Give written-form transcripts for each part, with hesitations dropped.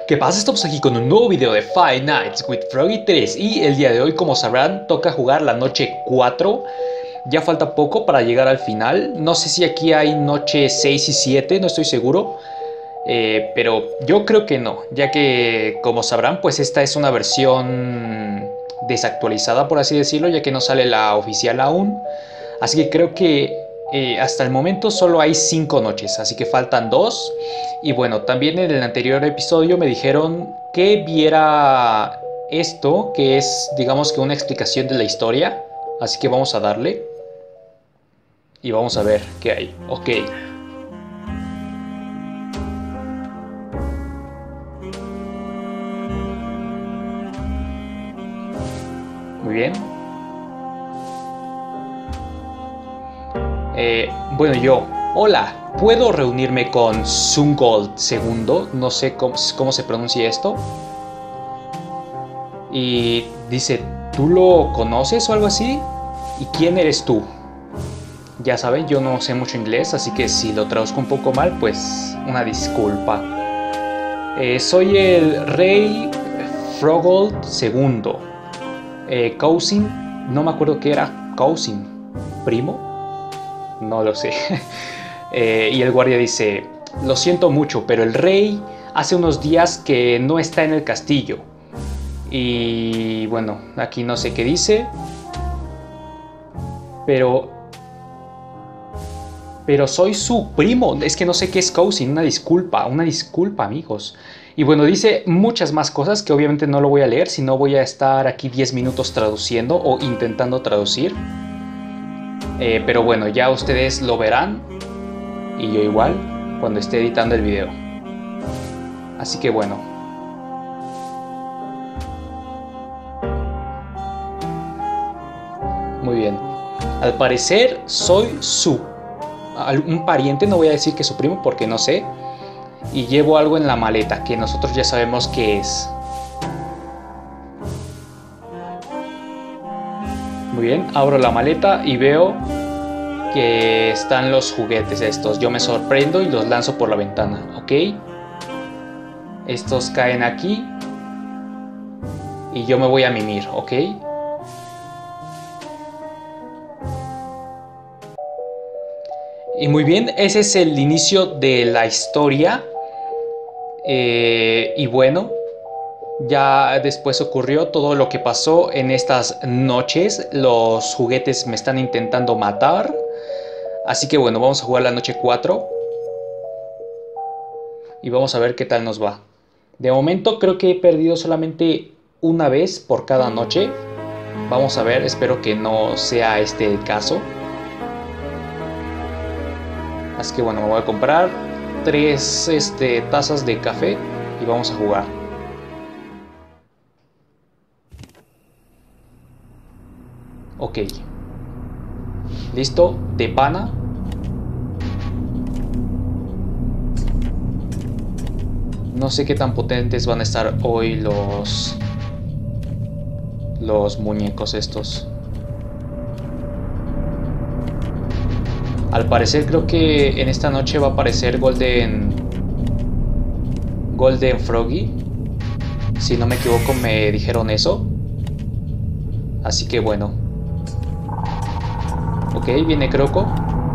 ¿Qué pasa? Estamos aquí con un nuevo video de Five Nights with Froggy 3 y el día de hoy, como sabrán, toca jugar la noche 4. Ya falta poco para llegar al final. No sé si aquí hay noche 6 y 7, no estoy seguro. Pero yo creo que no, ya que, como sabrán, pues esta es una versión desactualizada, por así decirlo, ya que no sale la oficial aún. Así que creo que hasta el momento solo hay 5 noches, así que faltan 2. Y bueno, también en el anterior episodio me dijeron que viera esto, que es, digamos que una explicación de la historia. Así que vamos a darle y vamos a ver qué hay. Ok. Muy bien. Bueno, hola, ¿puedo reunirme con Sungold II? No sé cómo se pronuncia esto. Y dice, ¿tú lo conoces o algo así? ¿Y quién eres tú? Ya saben, yo no sé mucho inglés, así que si lo traduzco un poco mal, pues una disculpa. Soy el rey Frogold II. Cousin, no me acuerdo qué era. Cousin, primo. No lo sé. Y el guardia dice, lo siento mucho, pero el rey hace unos días que no está en el castillo. Y bueno, aquí no sé qué dice. Pero soy su primo. Es que no sé qué es cousin. Una disculpa, amigos. Y bueno, dice muchas más cosas que obviamente no lo voy a leer, si no voy a estar aquí 10 minutos traduciendo o intentando traducir. Pero bueno, ya ustedes lo verán, y yo igual, cuando esté editando el video. Así que bueno. Muy bien. Al parecer soy un pariente, no voy a decir que su primo porque no sé. Y llevo algo en la maleta que nosotros ya sabemos qué es. Muy bien, abro la maleta y veo que están los juguetes estos. Yo me sorprendo y los lanzo por la ventana, ¿ok? Estos caen aquí y yo me voy a mimir, ¿ok? Y muy bien, ese es el inicio de la historia. Y bueno, ya después ocurrió todo lo que pasó en estas noches. Los juguetes me están intentando matar. Así que bueno, vamos a jugar la noche 4. Y vamos a ver qué tal nos va. De momento creo que he perdido solamente una vez por cada noche. Vamos a ver, espero que no sea este el caso. Así que bueno, me voy a comprar 3 tazas de café y vamos a jugar. Ok. ¿Listo? De pana. No sé qué tan potentes van a estar hoy los muñecos estos. Al parecer creo que en esta noche va a aparecer Golden Froggy. Si no me equivoco me dijeron eso. Así que bueno. Ok, viene Croco.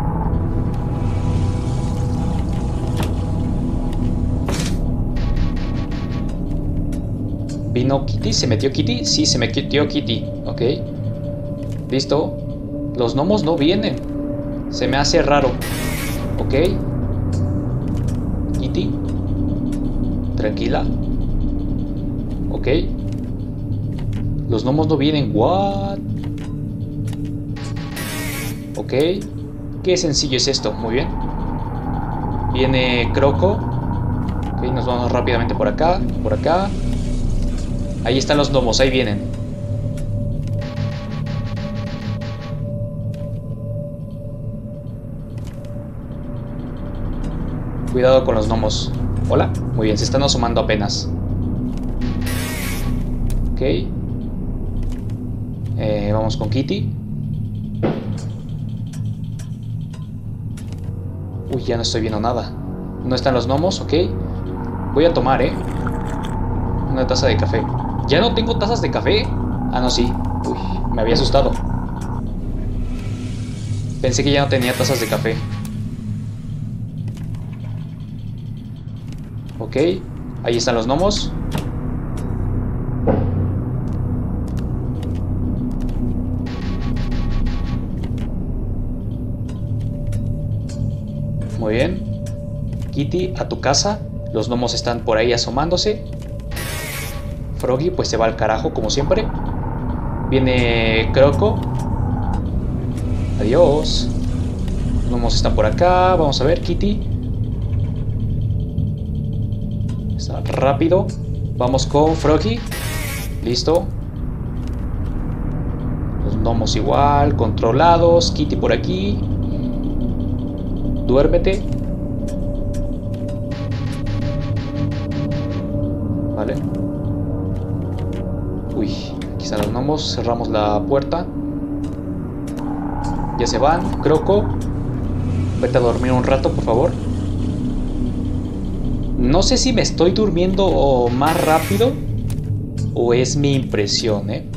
¿Vino Kitty? ¿Se metió Kitty? Sí, se metió Kitty. Ok. Listo. Los gnomos no vienen. Se me hace raro. Ok. Kitty. Tranquila. Ok. Los gnomos no vienen. What? Ok. Qué sencillo es esto. Muy bien. Viene Croco. Ok, nos vamos rápidamente por acá. Por acá. Ahí están los gnomos. Ahí vienen. Cuidado con los gnomos. Hola. Muy bien, se están asomando apenas. Ok. Vamos con Kitty. Uy, ya no estoy viendo nada. No están los gnomos, ok. Voy a tomar, Una taza de café. ¿Ya no tengo tazas de café? Ah, no, sí. Uy, me había asustado. Pensé que ya no tenía tazas de café. Ok, ahí están los gnomos. Muy bien. Kitty, a tu casa. Los gnomos están por ahí asomándose. Froggy pues se va al carajo como siempre. Viene Croco. Adiós. Los gnomos están por acá. Vamos a ver, Kitty. Está rápido. Vamos con Froggy. Listo. Los gnomos igual, controlados. Kitty por aquí. Duérmete. Vale. Uy, aquí están los gnomos. Cerramos la puerta. Ya se van. Croco, vete a dormir un rato, por favor. No sé si me estoy durmiendo más rápido o es mi impresión, ¿eh?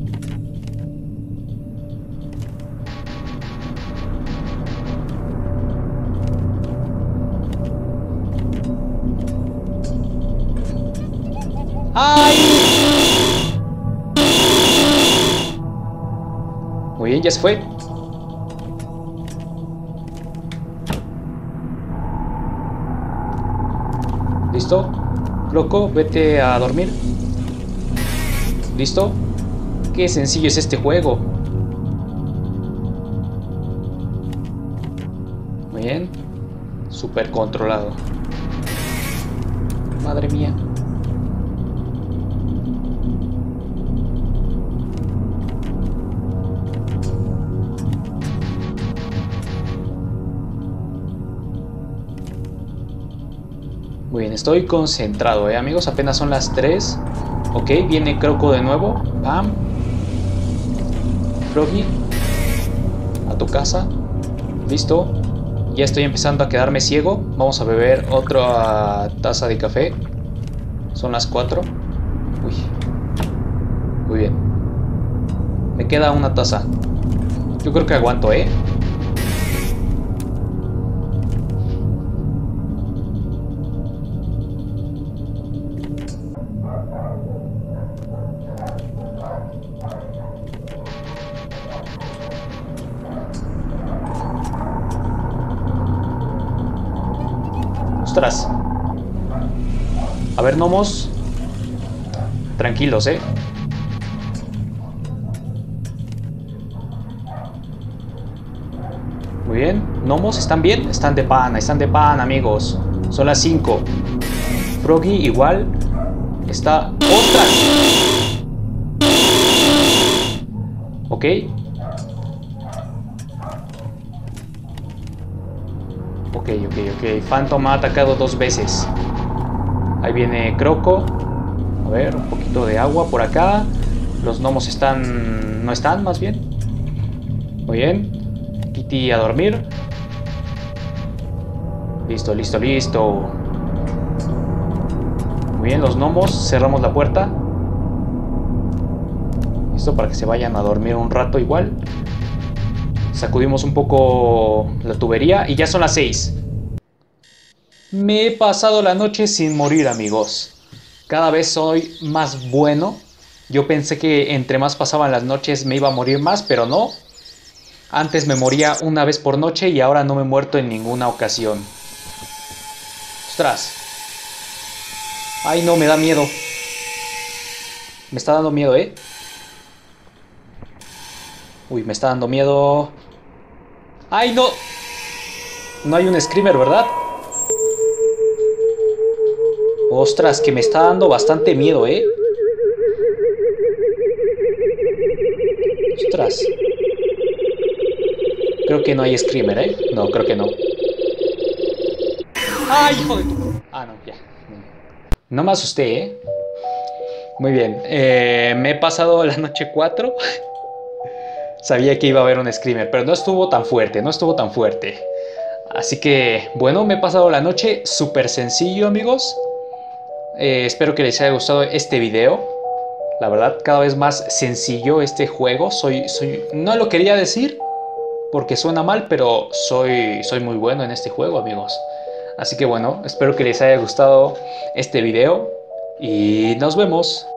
¡Ay! Muy bien, ya se fue. ¿Listo? Croco, vete a dormir. ¿Listo? Qué sencillo es este juego. Muy bien. Súper controlado. Madre mía. Muy bien, estoy concentrado, amigos. Apenas son las 3. Ok, viene Croco de nuevo. Pam. Froggy, a tu casa. Listo. Ya estoy empezando a quedarme ciego. Vamos a beber otra taza de café. Son las 4. Uy. Muy bien. Me queda una taza. Yo creo que aguanto, ¿eh? Ostras. A ver, gnomos. Tranquilos, ¿eh? Muy bien. ¿Gnomos están bien? Están de pan, amigos. Son las 5. Froggy igual. Está... ¡Ostras! Ok. Ok. Phantom ha atacado 2 veces. Ahí viene Croco. A ver, un poquito de agua por acá. Los gnomos están... no están, más bien. Muy bien. Kitty a dormir. Listo. Muy bien, los gnomos. Cerramos la puerta. Listo, para que se vayan a dormir un rato igual. Sacudimos un poco la tubería y ya son las 6. Me he pasado la noche sin morir, amigos. Cada vez soy más bueno. Yo pensé que entre más pasaban las noches me iba a morir más, pero no. Antes me moría una vez por noche y ahora no me he muerto en ninguna ocasión. ¡Ostras! ¡Ay, no! Me da miedo. Me está dando miedo, ¿eh? Uy, me está dando miedo. ¡Ay, no! No hay un screamer, ¿verdad? Ostras, que me está dando bastante miedo, ¿eh? Ostras. Creo que no hay screamer, ¿eh? No, creo que no. ¡Ay, hijo de tu... Ah, no, ya. No me asusté, ¿eh? Muy bien. Me he pasado la noche 4. Sabía que iba a haber un screamer, pero no estuvo tan fuerte, Así que, bueno, me he pasado la noche súper sencillo, amigos. Espero que les haya gustado este video. La verdad, cada vez más sencillo este juego. No lo quería decir porque suena mal, pero soy muy bueno en este juego, amigos. Así que bueno, espero que les haya gustado este video y nos vemos.